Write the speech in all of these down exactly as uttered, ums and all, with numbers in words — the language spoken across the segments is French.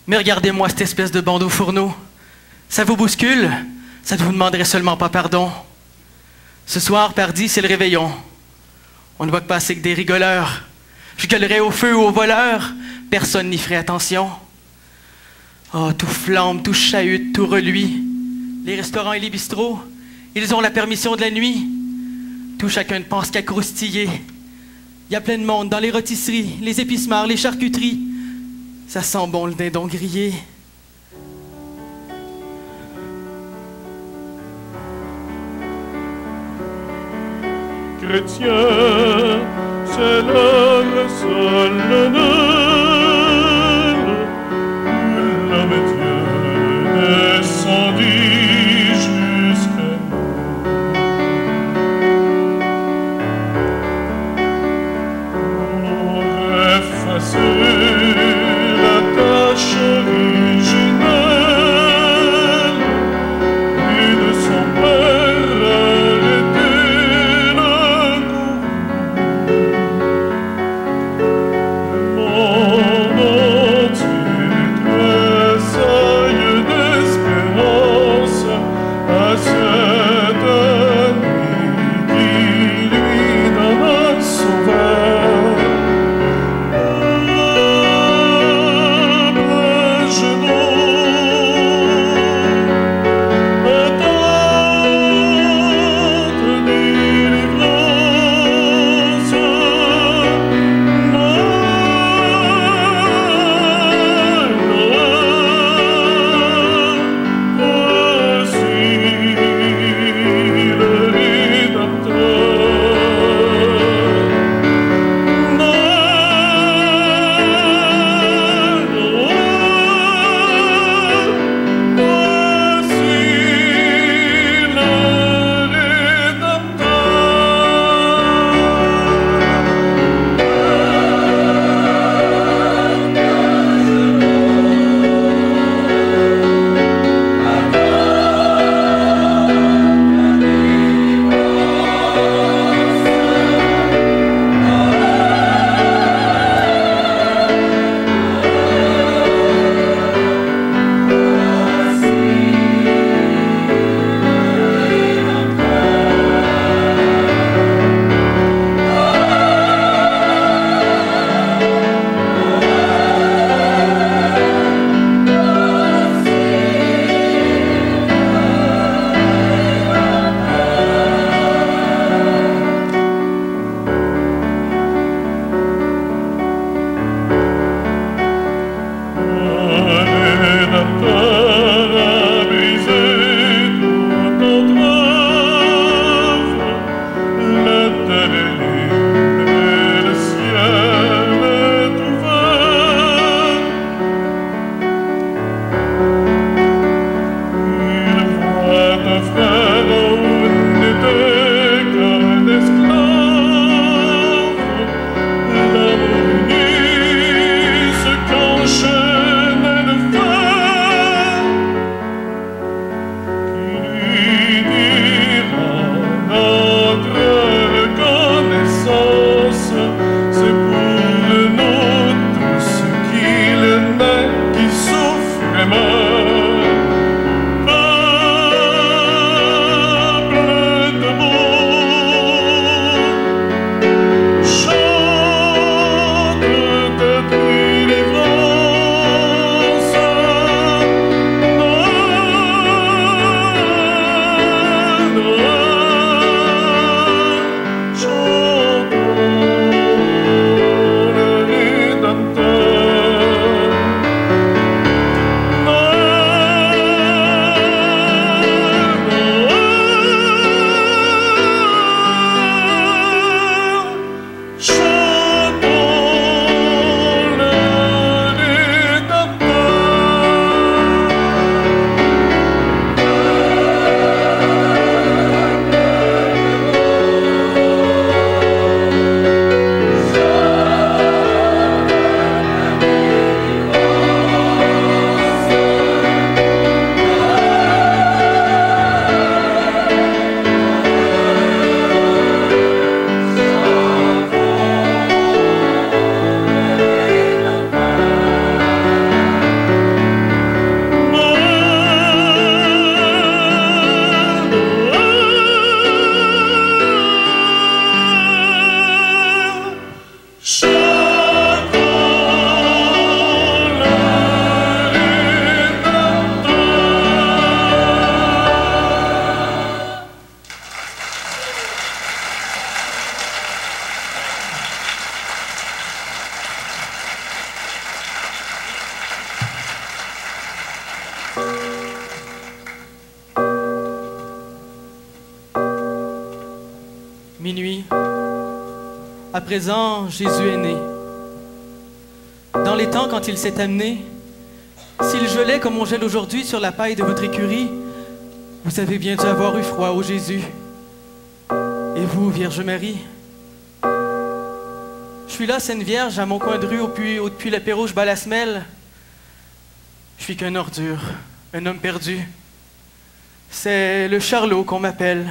Mais regardez-moi cette espèce de bandeau fourneau. Ça vous bouscule? Ça ne vous demanderait seulement pas pardon. Ce soir, pardi, c'est le réveillon. On ne voit que passer que des rigoleurs. Je gueulerais au feu ou aux voleurs. Personne n'y ferait attention. Oh, tout flambe, tout chahute, tout reluit. Les restaurants et les bistrots, ils ont la permission de la nuit. Tout chacun ne pense qu'à croustiller. Il y a plein de monde dans les rôtisseries, les épices-mars, les charcuteries. Ça sent bon le dindon grillé. Chrétien, c'est l'heure solennelle où l'homme Dieu descendit jusqu'à nous. Pour effacer la tâche originelle et de son père arrêter le courroux. À présent, Jésus est né. Dans les temps, quand il s'est amené, s'il gelait comme on gèle aujourd'hui sur la paille de votre écurie, vous avez bien dû avoir eu froid, ô Jésus. Et vous, Vierge Marie? Je suis là, Sainte Vierge, à mon coin de rue, au puits, au puits la Pérouge, bas la semelle. Je suis qu'un ordure, un homme perdu. C'est le Charlot qu'on m'appelle.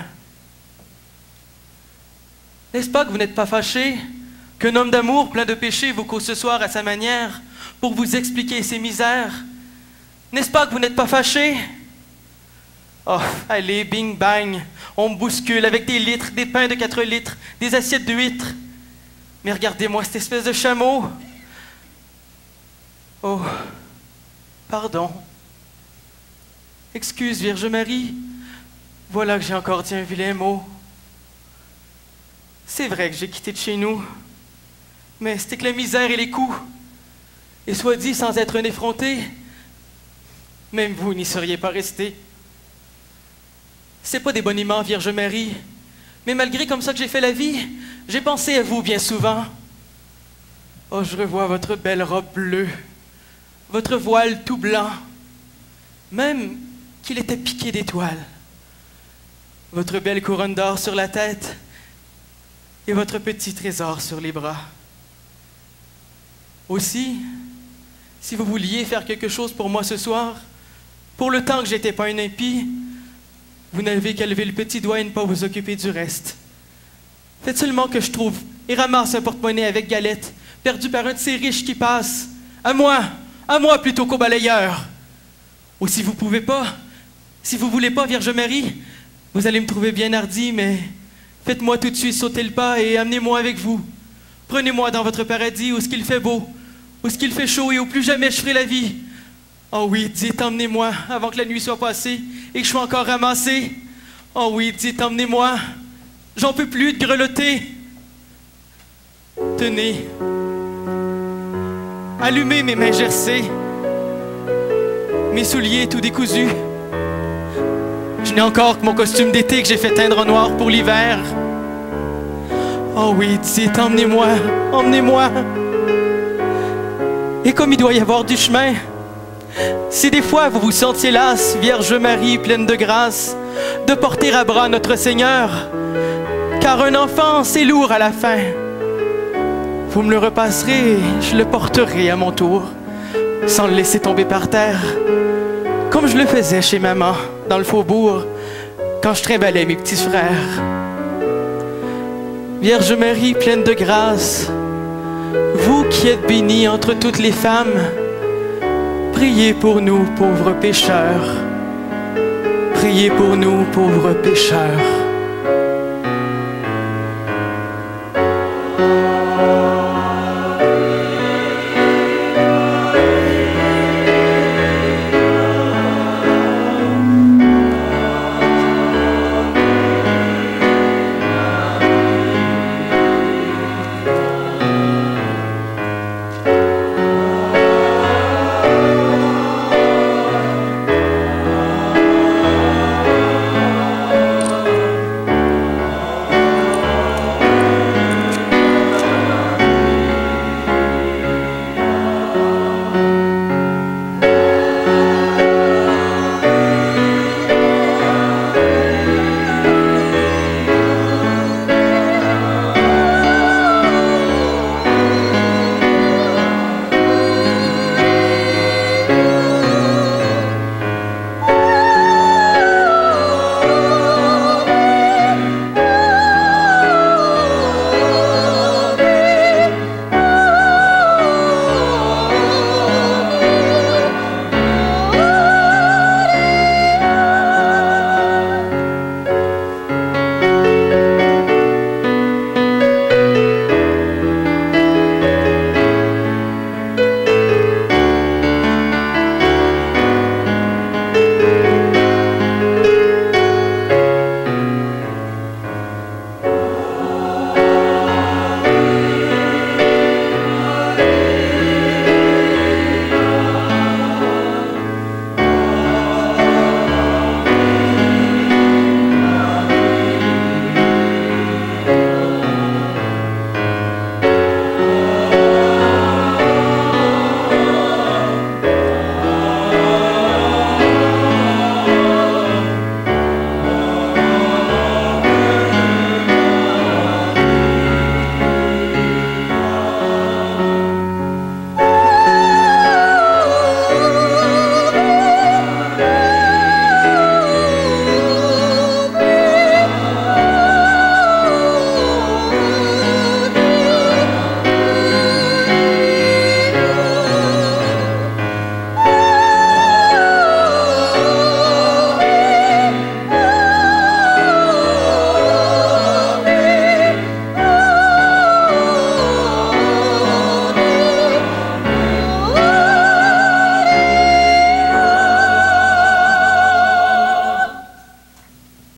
N'est-ce pas que vous n'êtes pas fâché qu'un homme d'amour plein de péchés vous cause ce soir à sa manière pour vous expliquer ses misères? N'est-ce pas que vous n'êtes pas fâché? Oh, allez, bing bang, on me bouscule avec des litres, des pains de quatre litres, des assiettes de huîtres. Mais regardez-moi cette espèce de chameau. Oh, pardon. Excuse, Vierge Marie, voilà que j'ai encore dit un vilain mot. C'est vrai que j'ai quitté de chez nous, mais c'était que la misère et les coups. Et soit dit sans être un effronté, même vous n'y seriez pas resté. C'est pas des boniments, Vierge Marie, mais malgré comme ça que j'ai fait la vie, j'ai pensé à vous bien souvent. Oh, je revois votre belle robe bleue, votre voile tout blanc, même qu'il était piqué d'étoiles, votre belle couronne d'or sur la tête et votre petit trésor sur les bras. Aussi, si vous vouliez faire quelque chose pour moi ce soir, pour le temps que j'étais pas un impie, vous n'avez qu'à lever le petit doigt et ne pas vous occuper du reste. Faites seulement que je trouve et ramasse un porte-monnaie avec galette, perdu par un de ces riches qui passe. À moi, à moi plutôt qu'au balayeur. Ou si vous pouvez pas, si vous voulez pas, Vierge Marie, vous allez me trouver bien hardi, mais faites-moi tout de suite sauter le pas et amenez-moi avec vous. Prenez-moi dans votre paradis où ce qu'il fait beau, où ce qu'il fait chaud et où plus jamais je ferai la vie. Oh oui, dites, emmenez-moi avant que la nuit soit passée et que je sois encore ramassé. Oh oui, dites, emmenez-moi. J'en peux plus de grelotter. Tenez. Allumez mes mains gercées. Mes souliers tout décousus. Je n'ai encore que mon costume d'été que j'ai fait teindre en noir pour l'hiver. Oh oui, dites, emmenez-moi, emmenez-moi. Et comme il doit y avoir du chemin, si des fois vous vous sentiez lasse, Vierge Marie pleine de grâce, de porter à bras notre Seigneur, car un enfant c'est lourd à la fin, vous me le repasserez et je le porterai à mon tour, sans le laisser tomber par terre, comme je le faisais chez maman, dans le faubourg, quand je trimballais mes petits frères. Vierge Marie pleine de grâce, vous qui êtes bénie entre toutes les femmes, priez pour nous, pauvres pécheurs. Priez pour nous, pauvres pécheurs.